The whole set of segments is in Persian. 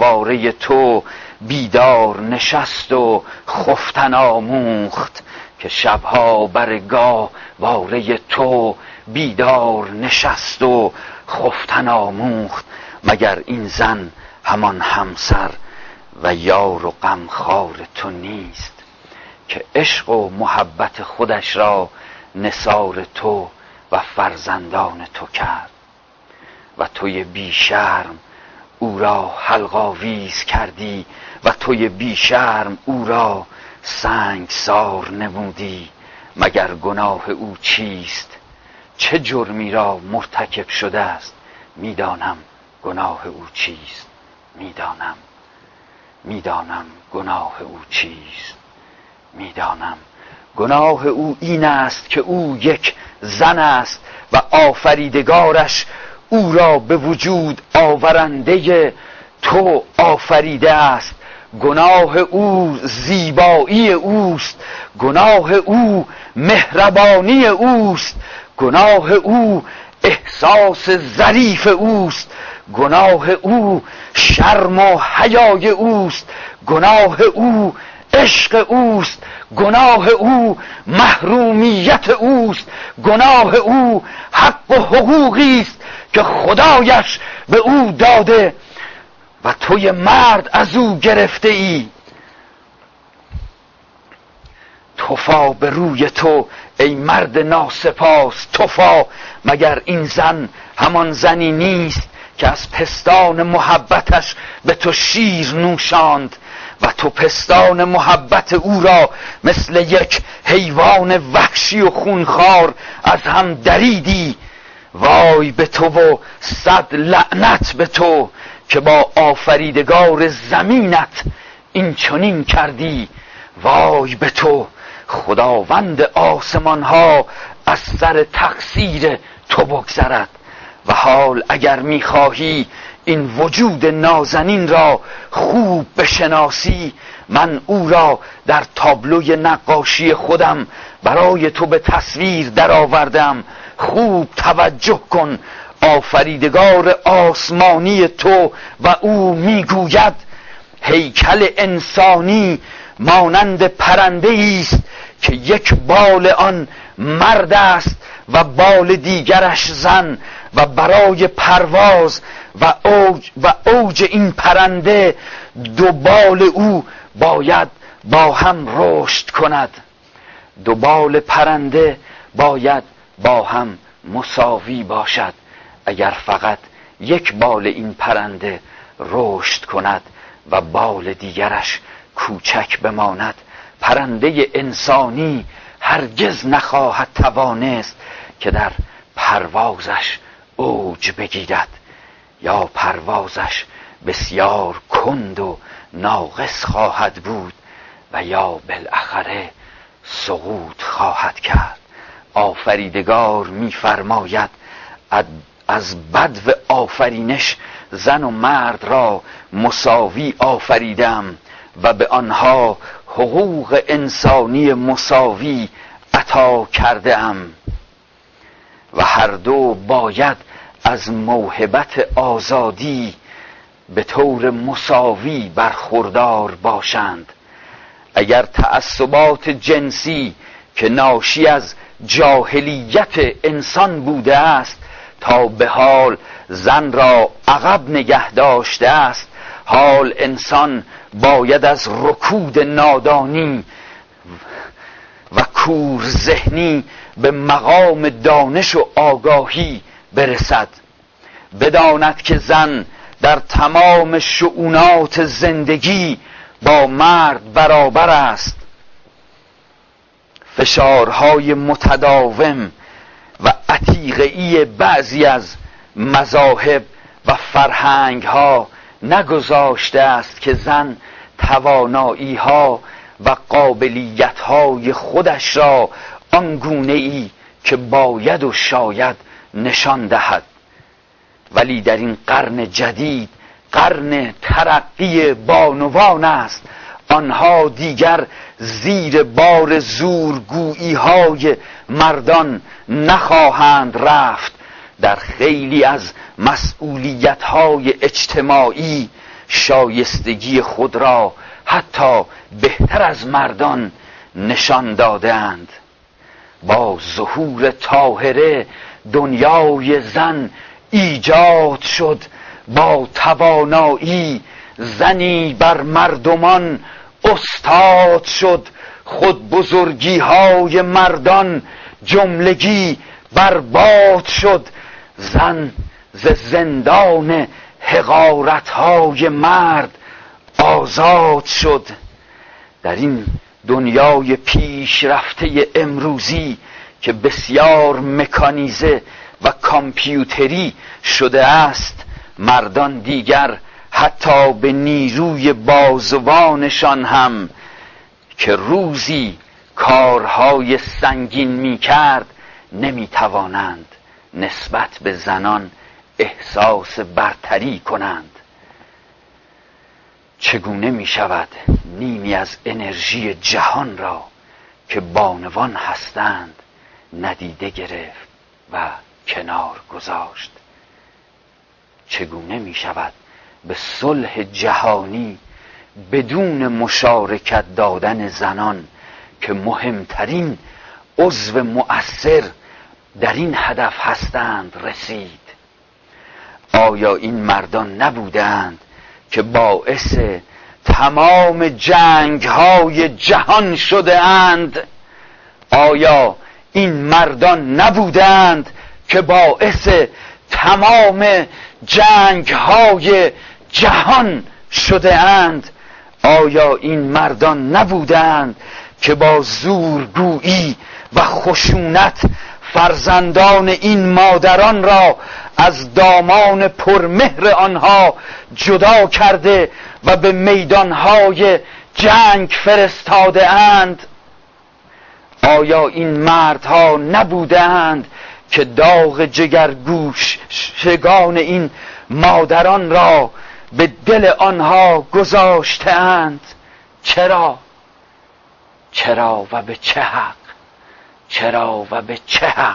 گهواره تو بیدار نشست و خفتن آموخت، که شبها بر گهواره تو بیدار نشست و خفتن آموخت. مگر این زن همان همسر و یار و غمخوار تو نیست، که عشق و محبت خودش را نثار تو و فرزندان تو کرد. و توی بی شرم او را حلق‌آویز کردی و توی بی شرم او را سنگسار نمودی. مگر گناه او چیست؟ چه جرمی را مرتکب شده است؟ میدانم گناه او چیست، میدانم گناه او چیست، میدانم گناه او این است که او یک زن است و آفریدگارش او را به وجود آورنده تو آفریده است. گناه او زیبایی اوست، گناه او مهربانی اوست، گناه او احساس ظریف اوست، گناه او شرم و حیای اوست، گناه او عشق اوست، گناه او محرومیت اوست، گناه او حق و حقوقی است که خدایش به او داده و توی مرد از او گرفته ای. توفا به روی تو ای مرد ناسپاس، توفا. مگر این زن همان زنی نیست که از پستان محبتش به تو شیر نوشاند و تو پستان محبت او را مثل یک حیوان وحشی و خونخوار از هم دریدی؟ وای به تو و صد لعنت به تو که با آفریدگار زمینت این چنین کردی. وای به تو، خداوند آسمان ها از سر تقصیر تو بگذرد. و حال اگر میخواهی این وجود نازنین را خوب بشناسی، من او را در تابلوی نقاشی خودم برای تو به تصویر درآوردم. خوب توجه کن. آفریدگار آسمانی تو و او میگوید هیکل انسانی مانند پرنده است که یک بال آن مرد است و بال دیگرش زن، و برای پرواز و اوج این پرنده دو بال او باید با هم رشد کند. دو بال پرنده باید با هم مساوی باشد. اگر فقط یک بال این پرنده رشد کند و بال دیگرش کوچک بماند، پرنده انسانی هرگز نخواهد توانست که در پروازش اوج بگیرد، یا پروازش بسیار کند و ناقص خواهد بود و یا بالاخره سقوط خواهد کرد. آفریدگار می‌فرماید از بدو آفرینش زن و مرد را مساوی آفریدم و به آنها حقوق انسانی مساوی عطا کرده ام و هر دو باید از موهبت آزادی به طور مساوی برخوردار باشند. اگر تعصبات جنسی که ناشی از جاهلیت انسان بوده است تا به حال زن را عقب نگه داشته است، حال انسان باید از رکود نادانی و کور ذهنی به مقام دانش و آگاهی برسد. بداند که زن در تمام شؤونات زندگی با مرد برابر است. فشارهای متداوم و عتیقه‌ای بعضی از مذاهب و فرهنگ‌ها نگذاشته است که زن توانایی‌ها و قابلیت‌های خودش را آنگونه‌ای که باید و شاید نشان دهد. ولی در این قرن جدید، قرن ترقی بانوان است، آنها دیگر زیر بار زورگویی‌های مردان نخواهند رفت. در خیلی از مسئولیت‌های اجتماعی شایستگی خود را حتی بهتر از مردان نشان دادند. با ظهور طاهره دنیای زن ایجاد شد، با توانایی زنی بر مردمان استاد شد. خود بزرگی های مردان جملگی برباد شد. زن ز زندان حقارت های مرد آزاد شد. در این دنیای پیشرفته امروزی که بسیار مکانیزه و کامپیوتری شده است، مردان دیگر حتی به نیروی بازوانشان هم که روزی کارهای سنگین می کرد نمی توانند نسبت به زنان احساس برتری کنند. چگونه می شود نیمی از انرژی جهان را که بانوان هستند ندیده گرفت و کنار گذاشت؟ چگونه می شود به صلح جهانی بدون مشارکت دادن زنان که مهمترین عضو مؤثر در این هدف هستند رسید؟ آیا این مردان نبودند که باعث تمام جنگ های جهان شده اند؟ آیا این مردان نبودند که باعث تمام جنگ های جهان شده اند؟ آیا این مردان نبودند که با زورگویی و خشونت فرزندان این مادران را از دامان پرمهر آنها جدا کرده و به میدانهای جنگ فرستاده اند؟ آیا این مردها نبودند که داغ جگرگوشگان این مادران را به دل آنها گذاشته‌اند؟ چرا و به چه حق؟ چرا و به چه حق؟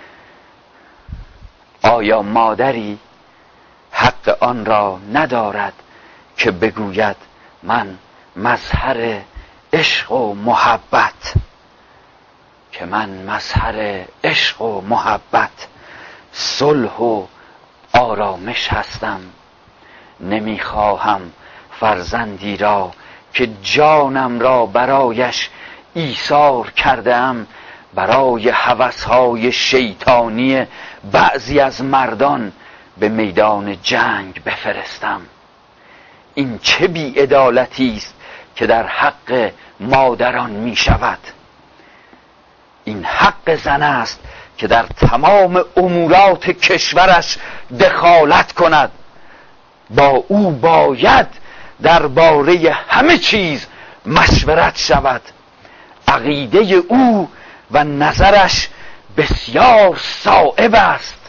آیا مادری حق آن را ندارد که بگوید من مظهر عشق و محبت، که من مظهر عشق و محبت، صلح و آرامش هستم؟ نمیخواهم فرزندی را که جانم را برایش ایثار کردم برای هوس‌های شیطانی بعضی از مردان به میدان جنگ بفرستم. این چه بی‌عدالتی است که در حق مادران می شود؟ این حق زن است که در تمام امورات کشورش دخالت کند. با او باید درباره همه چیز مشورت شود. عقیده او و نظرش بسیار صائب است.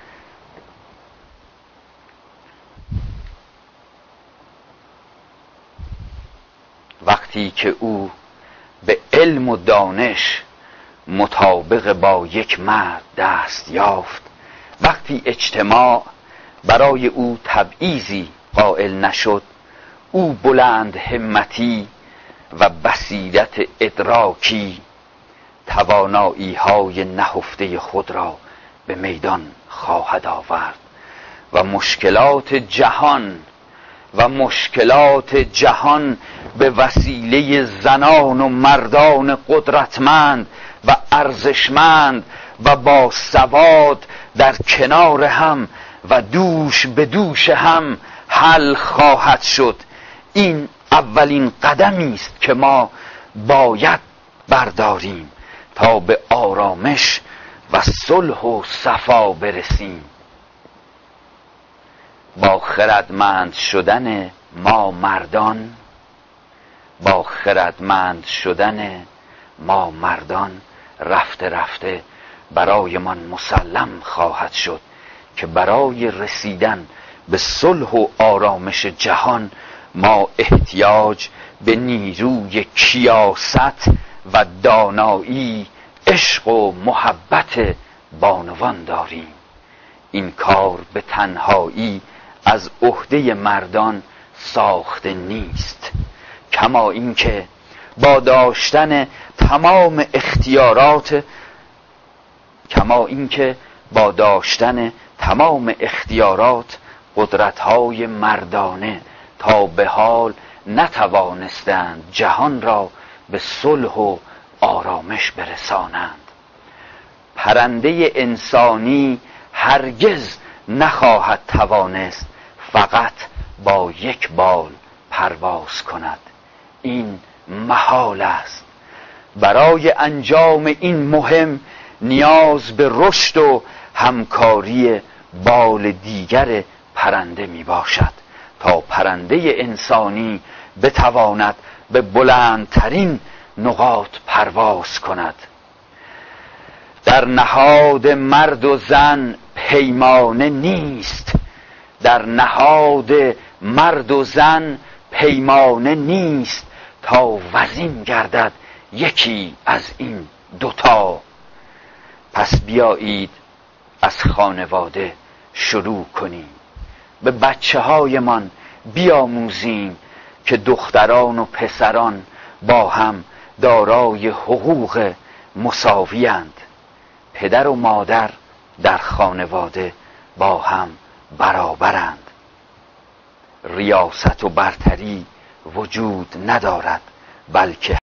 وقتی که او به علم و دانش مطابق با یک مرد دست یافت، وقتی اجتماع برای او تبعیضی قائل نشد، او بلند همتی و بصیرت ادراکی توانایی های نهفته خود را به میدان خواهد آورد و مشکلات جهان به وسیله زنان و مردان قدرتمند و ارزشمند و با سواد در کنار هم و دوش به دوش هم حل خواهد شد. این اولین قدمی است که ما باید برداریم تا به آرامش و صلح و صفا برسیم. با خردمند شدن ما مردان رفته رفته برایمان مسلم خواهد شد که برای رسیدن به صلح و آرامش جهان ما احتیاج به نیروی کیاست و دانایی، عشق و محبت بانوان داریم. این کار به تنهایی از عهده مردان ساخته نیست. کما اینکه با داشتن تمام اختیارات قدرت‌های مردانه تا به حال نتوانستند جهان را به صلح و آرامش برسانند. پرنده انسانی هرگز نخواهد توانست فقط با یک بال پرواز کند. این محال است. برای انجام این مهم نیاز به رشد و همکاری بال دیگر پرنده می باشد تا پرنده انسانی بتواند به بلندترین نقاط پرواز کند. در نهاد مرد و زن پیمانه نیست، در نهاد مرد و زن پیمانه نیست تا وزین گردد یکی از این دوتا. پس بیایید از خانواده شروع کنیم، به بچه هایمان بیاموزیم که دختران و پسران با هم دارای حقوق مساوی اند. پدر و مادر در خانواده با هم برابرند. ریاست و برتری وجود ندارد، بلکه